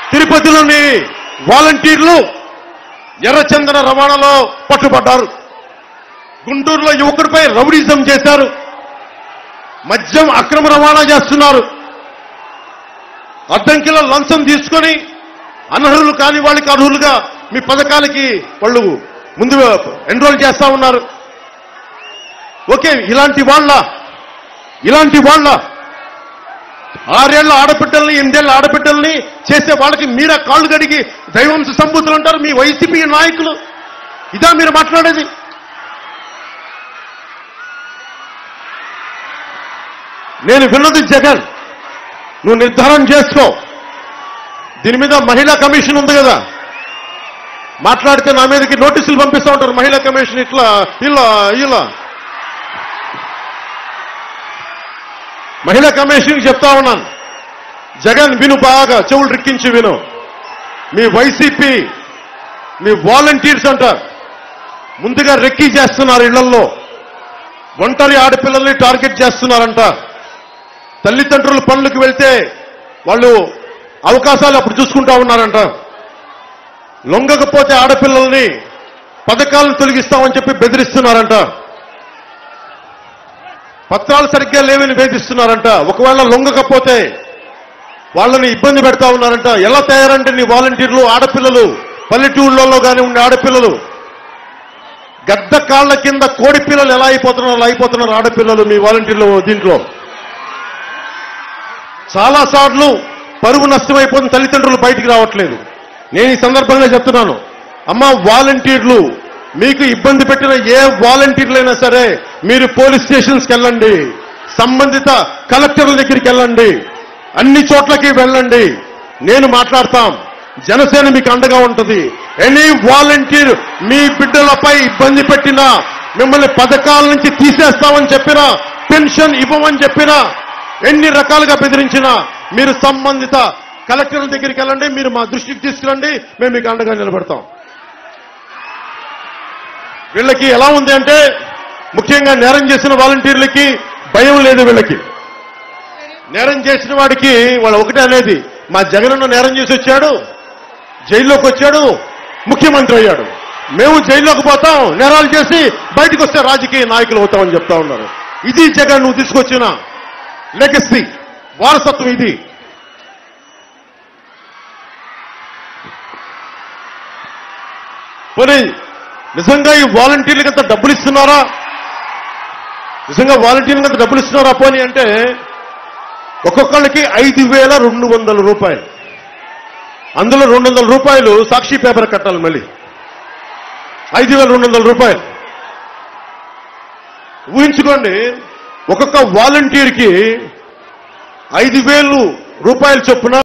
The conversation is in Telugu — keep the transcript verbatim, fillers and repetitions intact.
తిరుపతిలోని వాలంటీర్లు ఎర్రచందన రవాణాలో పట్టుబడ్డారు. గుంటూరులో యువకుడిపై రౌడీజం చేశారు. మద్యం అక్రమ రవాణా చేస్తున్నారు. అడ్డంకిలో లంచం తీసుకొని అనర్హులు కాని వాళ్ళకి అర్హులుగా మీ పథకాలకి వాళ్ళు ముందు ఎన్రోల్ చేస్తా ఉన్నారు. ఓకే, ఇలాంటి వాళ్ళ ఇలాంటి వాళ్ళ ఆరేళ్ల ఆడబిడ్డల్ని ఎనిమిదేళ్ల ఆడబిడ్డల్ని చేసే వాళ్ళకి మీరా కాళ్ళు గడిగి దైవంశ సంబూతులు అంటారు మీ వైసీపీ నాయకులు. ఇదా మీరు మాట్లాడేది? నేను విన్నది జగన్, నువ్వు నిర్ధారణ చేసుకో. దీని మీద మహిళా కమిషన్ ఉంది కదా, మాట్లాడితే నా మీదకి నోటీసులు పంపిస్తూ ఉంటారు. మహిళా కమిషన్ ఇట్లా ఇలా ఇలా మహిళా కమిషన్కి చెప్తా ఉన్నాను. జగన్ విను, బాగా చెవులు రిక్కించి విను. మీ వైసీపీ మీ వాలంటీర్స్ అంటారు, ముందుగా రెక్కీ చేస్తున్నారు. ఇళ్లలో ఒంటరి ఆడపిల్లల్ని టార్గెట్ చేస్తున్నారంట. తల్లిదండ్రులు పనులకు వెళ్తే వాళ్ళు అవకాశాలు అప్పుడు చూసుకుంటా ఉన్నారంట. లొంగకపోతే ఆడపిల్లల్ని పథకాలను తొలగిస్తామని చెప్పి బెదిరిస్తున్నారంట. పత్రాలు సరిగ్గా లేవని వేధిస్తున్నారంట. ఒకవేళ లొంగకపోతే వాళ్ళని ఇబ్బంది పెడతా ఉన్నారంట. ఎలా తయారంటే నీ వాలంటీర్లు ఆడపిల్లలు, పల్లెటూళ్ళలో కానీ ఉండే ఆడపిల్లలు గద్ద కాళ్ల కింద కోడి పిల్లలు ఎలా అయిపోతున్నారు అలా అయిపోతున్నారు ఆడపిల్లలు మీ వాలంటీర్లు. దీంట్లో చాలా సార్లు పరువు నష్టమైపోతుంది, తల్లిదండ్రులు బయటికి రావట్లేదు. నేను ఈ సందర్భంగా చెప్తున్నాను, అమ్మ వాలంటీర్లు మీకు ఇబ్బంది పెట్టిన ఏ వాలంటీర్లైనా సరే మీరు పోలీస్ స్టేషన్స్కి వెళ్ళండి, సంబంధిత కలెక్టర్ల దగ్గరికి వెళ్ళండి, అన్ని చోట్లకి వెళ్ళండి. నేను మాట్లాడతాం, జనసేన మీకు అండగా ఉంటుంది. ఎనీ వాలంటీర్ మీ బిడ్డలపై ఇబ్బంది పెట్టినా, మిమ్మల్ని పథకాల నుంచి తీసేస్తామని చెప్పినా, పెన్షన్ ఇవ్వమని చెప్పినా, ఎన్ని రకాలుగా బెదిరించినా మీరు సంబంధిత కలెక్టర్ల దగ్గరికి వెళ్ళండి, మీరు మా దృష్టికి తీసుకురండి, మేము మీకు అండగా నిలబడతాం. వీళ్ళకి ఎలా ఉంది అంటే, ముఖ్యంగా నేరం చేసిన వాలంటీర్లకి భయం లేదు. వీళ్ళకి నేరం చేసిన వాడికి వాళ్ళు ఒకటే అనేది, మా జగనన్న నేరం చేసి వచ్చాడు, జైల్లోకి వచ్చాడు, ముఖ్యమంత్రి అయ్యాడు, మేము జైల్లోకి పోతాం, నేరాలు చేసి బయటకు వస్తే రాజకీయ నాయకులు అవుతామని చెప్తా ఉన్నారు. ఇది జగన్ నువ్వు తీసుకొచ్చిన లెగసీ, వారసత్వం ఇది. పోనీ నిజంగా ఈ వాలంటీర్లకు అంత డబ్బులు ఇస్తున్నారా? నిజంగా వాలంటీర్లకు అంత డబ్బులు ఇస్తున్నారా? పోనీ అంటే ఒక్కొక్కళ్ళకి ఐదు వేల రెండు వందల రూపాయలు, అందులో రెండు వందల రూపాయలు సాక్షి పేపర్ కట్టాలి. మళ్ళీ ఐదు వేల రెండు వందల రూపాయలు ఊహించుకోండి. ఒక్కొక్క వాలంటీర్కి ఐదు వేలు రూపాయలు చొప్పున